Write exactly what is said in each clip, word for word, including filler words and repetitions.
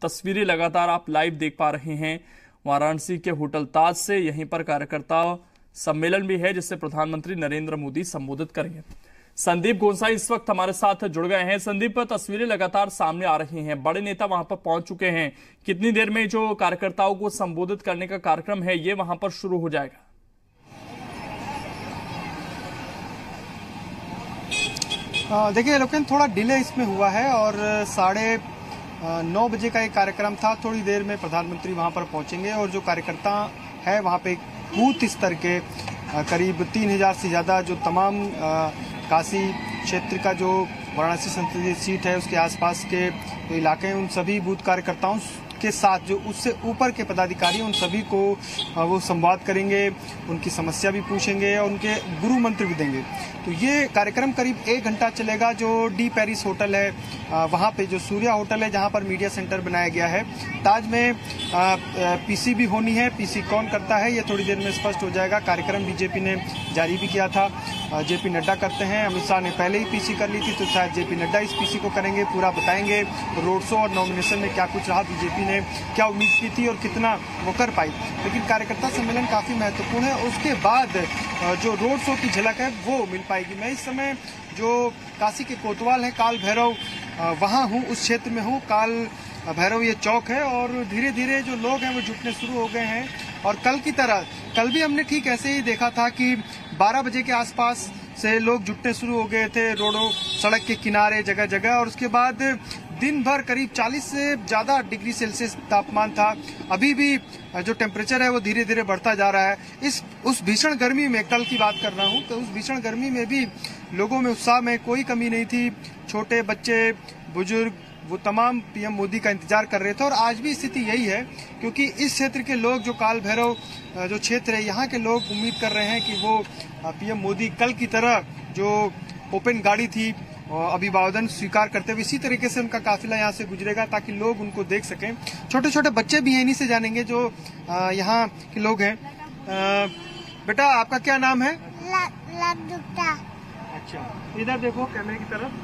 तस्वीरें लगातार आप लाइव देख पा रहे हैं वाराणसी के होटल ताज से। यहीं पर कार्यकर्ता सम्मेलन भी है जिससे प्रधानमंत्री नरेंद्र मोदी संबोधित करेंगे। संदीप गोंसाई इस वक्त हमारे साथ जुड़ गए हैं। संदीप, तस्वीरें लगातार सामने आ रही हैं, बड़े नेता वहां पर पहुंच चुके हैं। कितनी देर में जो कार्यकर्ताओं को संबोधित करने का कार्यक्रम है ये वहां पर शुरू हो जाएगा? देखिए लोकेन, थोड़ा डिले इसमें हुआ है और साढ़े नौ बजे का एक कार्यक्रम था। थोड़ी देर में प्रधानमंत्री वहां पर पहुंचेंगे और जो कार्यकर्ता है वहां पे बूथ स्तर के करीब तीन हजार से ज्यादा जो तमाम काशी क्षेत्र का जो वाराणसी संसदीय सीट है उसके आसपास के जो इलाके हैं उन सभी बूथ कार्यकर्ताओं के साथ जो उससे ऊपर के पदाधिकारी उन सभी को वो संवाद करेंगे, उनकी समस्या भी पूछेंगे और उनके गुरु मंत्र भी देंगे। तो ये कार्यक्रम करीब एक घंटा चलेगा। जो डी पेरिस होटल है वहाँ पे जो सूर्या होटल है जहाँ पर मीडिया सेंटर बनाया गया है, ताज में पीसी भी होनी है। पीसी कौन करता है ये थोड़ी देर में स्पष्ट हो जाएगा। कार्यक्रम बीजेपी ने जारी भी किया था, जेपी नड्डा करते हैं। अमित शाह ने पहले ही पीसी कर ली थी तो शायद जेपी नड्डा इस पीसी को करेंगे, पूरा बताएंगे रोड शो और नॉमिनेशन में क्या कुछ रहा, बीजेपी ने क्या उम्मीद की थी और कितना वो कर पाई। लेकिन कार्यकर्ता सम्मेलन काफी महत्वपूर्ण है। उसके बाद जो रोड शो की झलक है वो मिल पाएगी। मैं इस समय जो काशी के कोतवाल है, काल भैरव वहाँ हूँ, उस क्षेत्र में हूँ। काल भैरव ये चौक है और धीरे धीरे जो लोग हैं वो जुटने शुरू हो गए हैं। और कल की तरह कल भी हमने ठीक ऐसे ही देखा था कि बारह बजे के आसपास से लोग जुटने शुरू हो गए थे रोडों सड़क के किनारे जगह जगह। और उसके बाद दिन भर करीब चालीस से ज्यादा डिग्री सेल्सियस तापमान था। अभी भी जो टेम्परेचर है वो धीरे धीरे बढ़ता जा रहा है। इस उस भीषण गर्मी में, कल की बात कर रहा हूँ, तो उस भीषण गर्मी में भी लोगों में उत्साह में कोई कमी नहीं थी। छोटे बच्चे, बुजुर्ग, वो तमाम पीएम मोदी का इंतजार कर रहे थे। और आज भी स्थिति यही है क्योंकि इस क्षेत्र के लोग, जो काल भैरव जो क्षेत्र है यहाँ के लोग उम्मीद कर रहे हैं कि वो पीएम मोदी कल की तरह जो ओपन गाड़ी थी अभिवादन स्वीकार करते हुए इसी तरीके से उनका काफिला यहाँ से गुजरेगा ताकि लोग उनको देख सकें। छोटे छोटे बच्चे भी इन्हीं से जानेंगे जो यहाँ के लोग हैं। बेटा आपका क्या नाम है? लवदुप्ता। अच्छा, इधर देखो कैमरे की तरफ।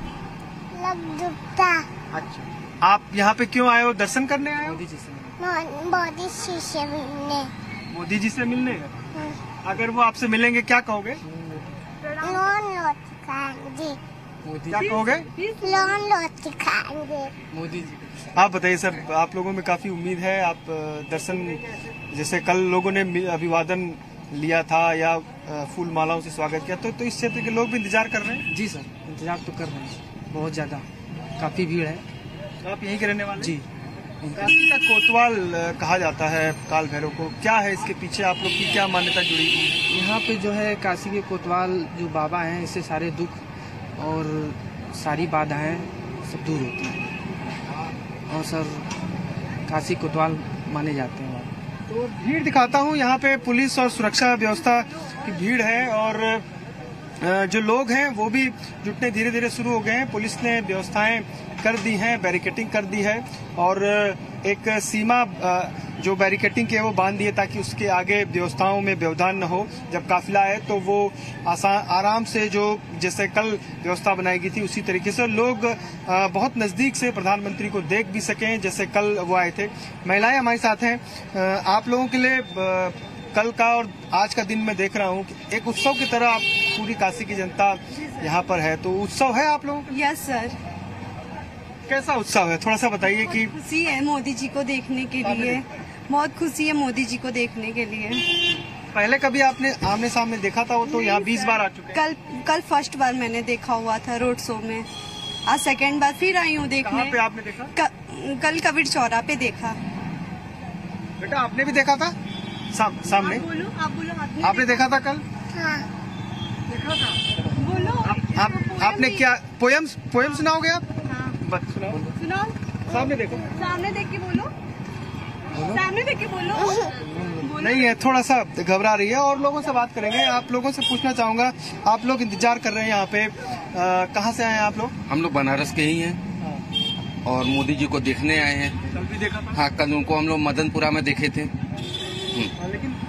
लवदुप्ता। अच्छा, आप यहाँ पे क्यों आए हो? दर्शन करने आए हो? मोदी जी से मोदी जी से मिलने। मोदी जी से मिलने? अगर वो आपसे मिलेंगे क्या कहोगे? लोन लौट खाएंगे। मोदी क्या कहोगे? लोन लौट खाएंगे मोदी जी। आप बताइए सर, आप लोगों में काफी उम्मीद है। आप दर्शन, जैसे कल लोगों ने अभिवादन लिया था या फूल मालाओं से स्वागत किया, तो, तो इस क्षेत्र के लोग भी इंतजार कर रहे हैं? जी सर, इंतजार तो कर रहे हैं, बहुत ज्यादा, काफी भीड़ है। आप यहीं के रहने वाले? जी। काशी का कोतवाल कहा जाता है काल भैरव को, क्या है इसके पीछे आप लोग की क्या मान्यता जुड़ी हुई है? यहाँ पे जो है काशी के कोतवाल जो बाबा हैं, इससे सारे दुख और सारी बाधाएं सब दूर होती हैं और सर काशी कोतवाल माने जाते हैं। तो भीड़ दिखाता हूँ, यहाँ पे पुलिस और सुरक्षा व्यवस्था की भीड़ है और जो लोग हैं वो भी जुटने धीरे धीरे शुरू हो गए हैं। पुलिस ने व्यवस्थाएं कर दी हैं, बैरिकेटिंग कर दी है और एक सीमा जो बैरिकेटिंग की है वो बांध दी है ताकि उसके आगे व्यवस्थाओं में व्यवधान न हो। जब काफिला आए तो वो आसान आराम से, जो जैसे कल व्यवस्था बनाई गई थी उसी तरीके से लोग बहुत नजदीक से प्रधानमंत्री को देख भी सकें जैसे कल वो आए थे। महिलाएं हमारे साथ हैं। आप लोगों के लिए कल का और आज का दिन मैं देख रहा हूँ कि एक उत्सव की तरह आप पूरी काशी की जनता यहाँ पर है, तो उत्सव है आप लोगों का? Yes sir. कैसा उत्सव है, थोड़ा सा बताइए। कि खुशी है मोदी जी को देखने के लिए, बहुत खुशी है मोदी जी को देखने के लिए। पहले कभी आपने आमने सामने देखा था? वो तो यहाँ बीस बार आ चुके हैं। कल कल फर्स्ट बार मैंने देखा हुआ था रोड शो में, आज सेकंड बार फिर आई हूँ देखने। कहाँ पे आपने देखा? क, कल कबीर चौरा पे देखा। बेटा आपने भी देखा था? साम, सामने आप बोलो, आप बोलो, आपने, आपने देखा था कल? हाँ। देखा था। बोलो आप, आप आपने क्या पोयम पोयम सुनाओगे आप? हाँ। बस सुनाओ। सुनाओ। सामने देखो, सामने देख के बोलो, सामने देख के बोलो। बोलो। नहीं है, थोड़ा सा घबरा रही है और लोगों से बात करेंगे। आप लोगों से पूछना चाहूंगा, आप लोग इंतजार कर रहे हैं यहाँ पे, कहाँ से आए हैं आप लोग? हम लोग बनारस के ही हैं और मोदी जी को देखने आए हैं। कल भी देखा था? हाँ, कल उनको हम लोग मदनपुरा में देखे थे। लेकिन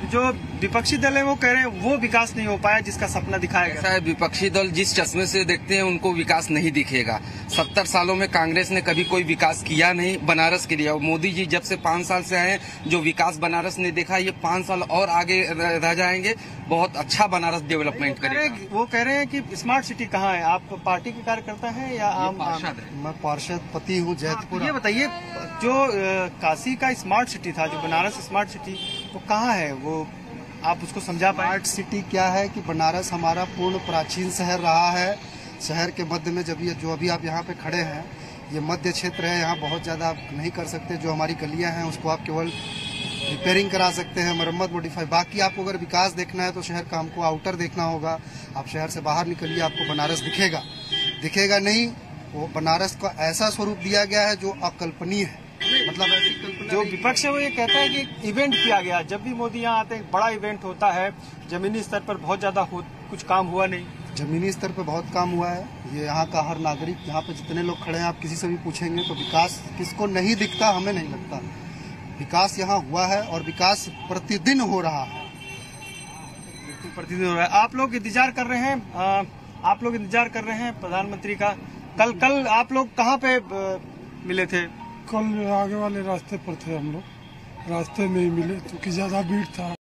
जो विपक्षी दल है वो कह रहे हैं वो विकास नहीं हो पाया जिसका सपना दिखाया गया। ऐसा है, विपक्षी दल जिस चश्मे से देखते हैं उनको विकास नहीं दिखेगा। सत्तर सालों में कांग्रेस ने कभी कोई विकास किया नहीं बनारस के लिए, और मोदी जी जब से पाँच साल से आए हैं जो विकास बनारस ने देखा, ये पाँच साल और आगे रह जाएंगे। बहुत अच्छा बनारस डेवलपमेंट करेगा। वो कह रहे हैं कि स्मार्ट सिटी कहाँ है? आप पार्टी के कार्यकर्ता हैं या आम पार्षद है? मैं पार्षद पति हूँ जैतपुर। ये बताइए, जो अ, काशी का स्मार्ट सिटी था, जो बनारस स्मार्ट सिटी, वो कहाँ है? वो आप उसको समझा पाए? स्मार्ट सिटी क्या है कि बनारस हमारा पूर्ण प्राचीन शहर रहा है। शहर के मध्य में जब ये जो अभी आप यहाँ पे खड़े हैं, ये मध्य क्षेत्र है। यहाँ बहुत ज़्यादा आप नहीं कर सकते। जो हमारी गलियाँ हैं उसको आप केवल रिपेयरिंग करा सकते हैं, मरम्मत मॉडिफाई। बाकी आपको अगर विकास देखना है तो शहर का हमको आउटर देखना होगा। आप शहर से बाहर निकलिए, आपको बनारस दिखेगा। दिखेगा नहीं, वो बनारस का ऐसा स्वरूप दिया गया है जो अकल्पनीय है। मतलब ऐसी कल्पना जो नहीं। विपक्ष है वो ये कहता है कि इवेंट किया गया। जब भी मोदी यहाँ आते हैं बड़ा इवेंट होता है, जमीनी स्तर पर बहुत ज्यादा हो, कुछ काम हुआ नहीं। जमीनी स्तर पे बहुत काम हुआ है। ये यहाँ का हर नागरिक, यहाँ पे जितने लोग खड़े हैं, आप किसी से भी पूछेंगे तो विकास किसको नहीं दिखता, हमें नहीं लगता। विकास यहाँ हुआ है और विकास प्रतिदिन हो रहा है। बिल्कुल प्रतिदिन हो रहा है। आप लोग इंतजार कर रहे हैं, आ, आप लोग इंतजार कर रहे हैं प्रधानमंत्री का। कल कल आप लोग कहाँ पे आ, मिले थे? कल आगे वाले रास्ते पर थे हम लोग, रास्ते में ही मिले क्योंकि ज्यादा भीड़ था।